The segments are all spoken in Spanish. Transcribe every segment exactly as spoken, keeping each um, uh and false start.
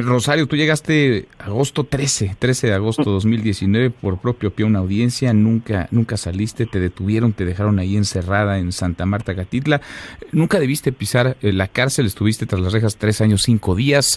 Rosario, tú llegaste agosto trece, trece de agosto de dos mil diecinueve, por propio pie a una audiencia, nunca, nunca saliste, te detuvieron, te dejaron ahí encerrada en Santa Marta, Catitla. Nunca debiste pisar eh, la cárcel, estuviste tras las rejas tres años, cinco días.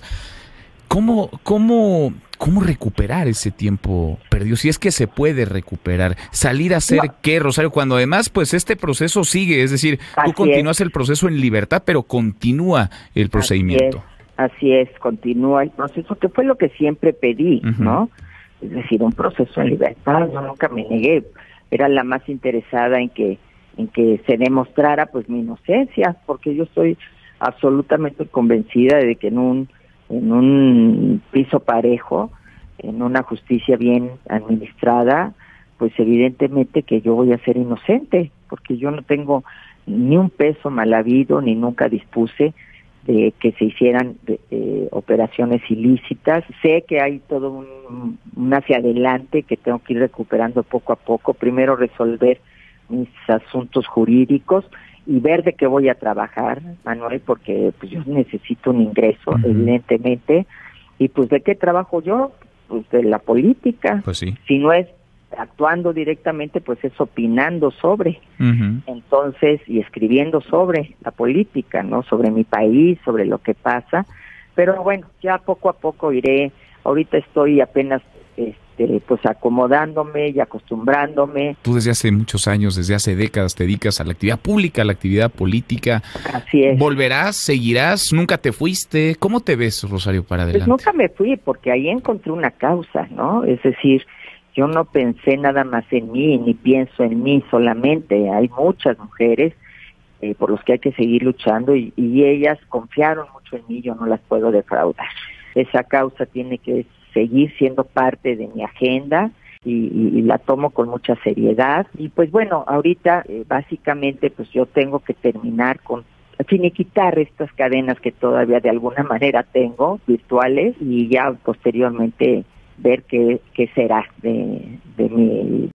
¿Cómo, cómo, cómo recuperar ese tiempo perdido? Si es que se puede recuperar. ¿Salir a hacer no. qué, Rosario? Cuando además, pues, este proceso sigue, es decir, Así tú continúas es. el proceso en libertad, pero continúa el procedimiento. Así es, Así es, continúa el proceso, que fue lo que siempre pedí, uh-huh. ¿no? Es decir, un proceso en libertad, yo nunca me negué, era la más interesada en que, en que se demostrara, pues, mi inocencia, porque yo estoy absolutamente convencida de que en un en un piso parejo, en una justicia bien administrada, pues evidentemente que yo voy a ser inocente, porque yo no tengo ni un peso mal habido, ni nunca dispuse de que se hicieran de, de operaciones ilícitas. Sé que hay todo un, un hacia adelante que tengo que ir recuperando poco a poco, primero resolver mis asuntos jurídicos, y ver de qué voy a trabajar, Manuel, porque pues yo necesito un ingreso, uh-huh. evidentemente, y pues ¿de qué trabajo yo? Pues de la política. Pues sí. Si no es actuando directamente, pues es opinando sobre, uh-huh. entonces, y escribiendo sobre la política, ¿no? Sobre mi país, sobre lo que pasa, pero bueno, ya poco a poco iré, ahorita estoy apenas Este, pues acomodándome y acostumbrándome. Tú desde hace muchos años, desde hace décadas, te dedicas a la actividad pública, a la actividad política. Así es. ¿Volverás? ¿Seguirás? ¿Nunca te fuiste? ¿Cómo te ves, Rosario, para adelante? Pues nunca me fui, porque ahí encontré una causa, ¿no? Es decir, yo no pensé nada más en mí, ni pienso en mí solamente. Hay muchas mujeres eh, por los que hay que seguir luchando, y, y ellas confiaron mucho en mí, yo no las puedo defraudar. Esa causa tiene que seguir siendo parte de mi agenda y, y, y la tomo con mucha seriedad. Y pues bueno, ahorita eh, básicamente pues yo tengo que terminar con finiquitar estas cadenas que todavía de alguna manera tengo, virtuales, y ya posteriormente ver qué, qué será de, de mi